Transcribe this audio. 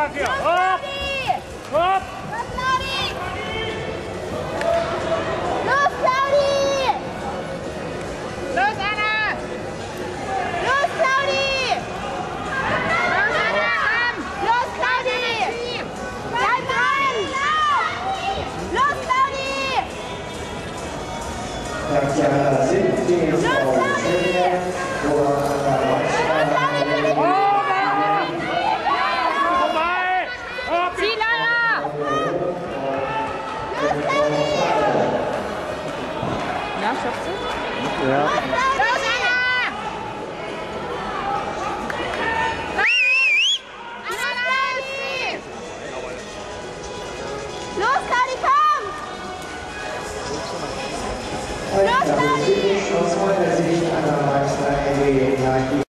Stark hier. Hopp! Hopp! Los, Claudi! Los, Claudi! Los, Anna! Los, Claudi! Los, Anna, komm! Los, Claudi! Bleib dran! Los, Claudi! Taxiana 17 Los, Claudi! Vorbei! Hopp! Zieh, Lara! Los, Claudi! Na, schaffst du? Ja. Los, Claudi! Los, Anna! Los, Claudi, komm! Los, Claudi! Aus meiner Sicht an der Meister